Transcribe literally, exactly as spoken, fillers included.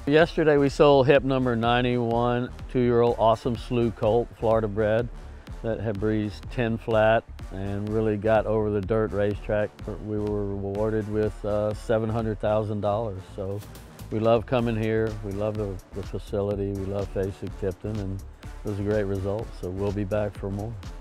Yesterday we sold hip number ninety-one, two-year-old awesome slew colt, Florida bred, that had breezed ten flat and really got over the dirt racetrack. We were rewarded with uh, seven hundred thousand dollars. So we love coming here. We love the, the facility. We love facing Tipton, and it was a great result. So we'll be back for more.